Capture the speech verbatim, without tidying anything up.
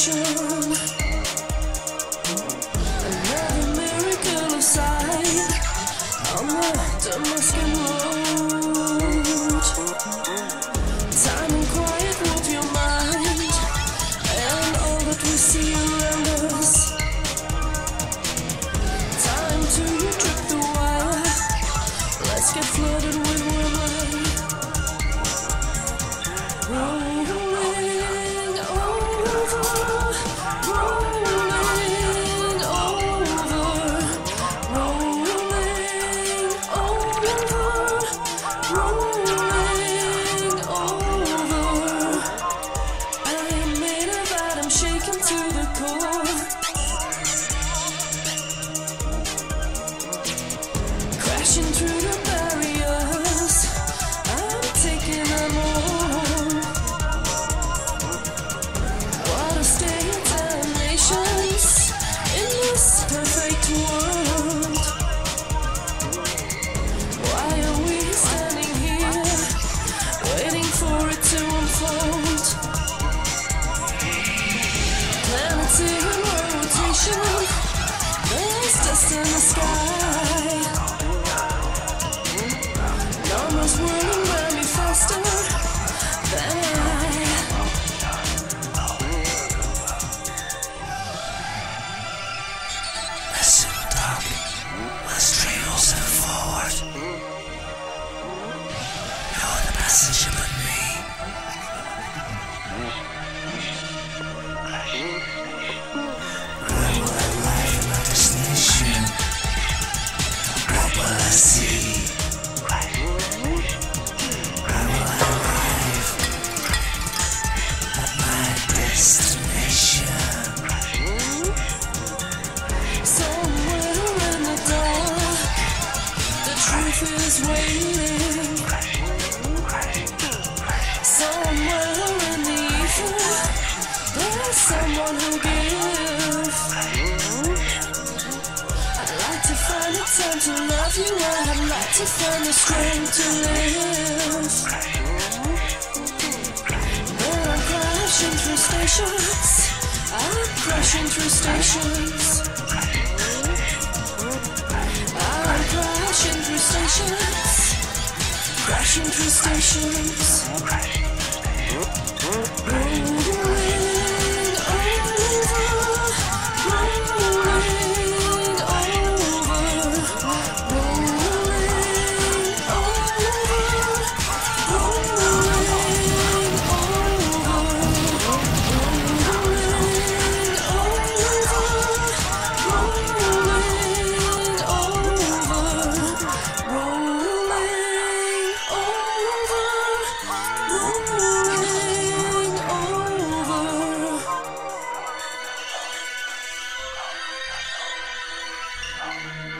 destination. Another miracle of sight on the Damascus road. Time and quiet move your mind, and all that we see around us. Time to trip the wire. Let's get flooded with warm light. Rolling over, rolling over, rolling over, rolling over. I am made of atoms shaken to the core. Crashing through the barriers, I'm taking them home. What a state of nations in this perfect world. Why are we standing here, waiting for it to unfold? Planets in rotation, there's dust in the sky. Numbers whirling around me faster than I. Suit up, let's train also forward. You're the passenger but me. Where will I arrive at my destination? What will I see? Where will I arrive at my destination? Somewhere in the dark, the truth is waiting. Somewhere in the ether, there's someone who gives. I'd like to find the time to love you. I'd like to find the strength to live. But I'm crashing through stations. I'm crashing through stations. I'm crashing through stations. Crashing through stations. Rolling over, rolling over.